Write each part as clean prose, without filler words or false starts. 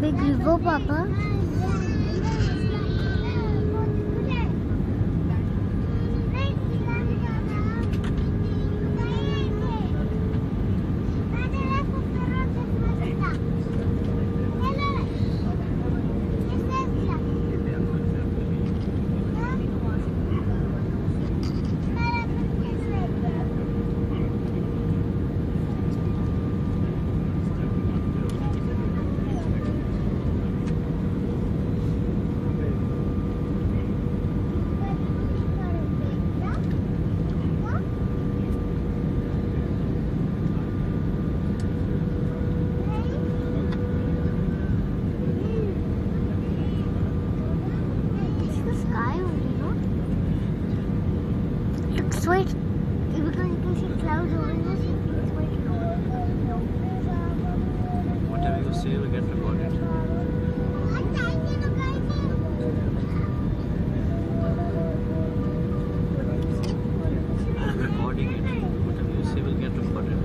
big river, Papa. Wait, because you can see clouds over this. Whatever you say will get recorded. I'm recording it. Whatever you say will get recorded.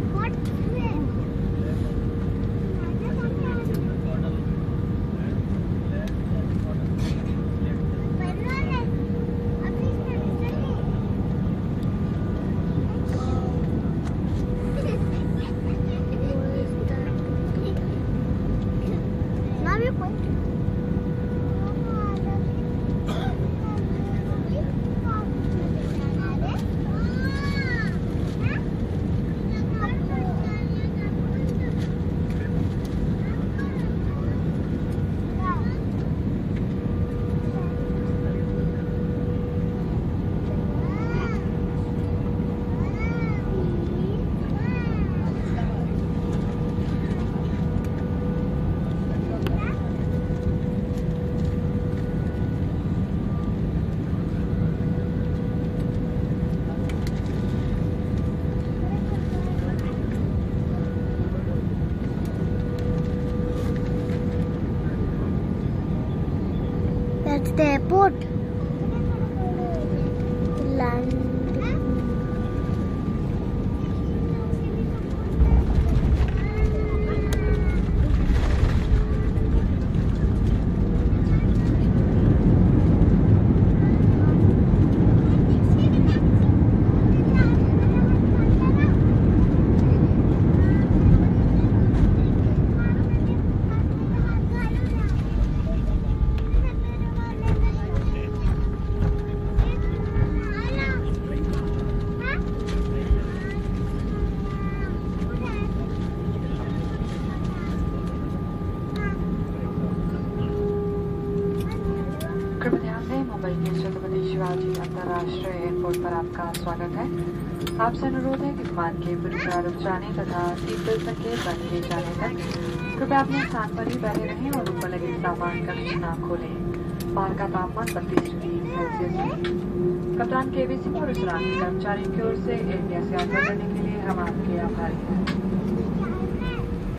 That's the airport. Land. Mumbai के छत्रपति शिवाजी अंतर्राष्ट्रीय airport पर आपका स्वागत है। आपसे अनुरोध है कि विमान के पूरी तरह रुक जाने तथा सीट संकेत बंद किए जाने तक कृपया अपने स्थान पर ही बैठे रहें और ऊपर लगे सामान कक्ष न खोलें। बाहर का तापमान 32 डिग्री सेल्सियस है। कप्तान केबीसी और उस कर्मचारियों की ओर से इंडिया से यात्रा करने के लिए हम आपके आभारी हैं।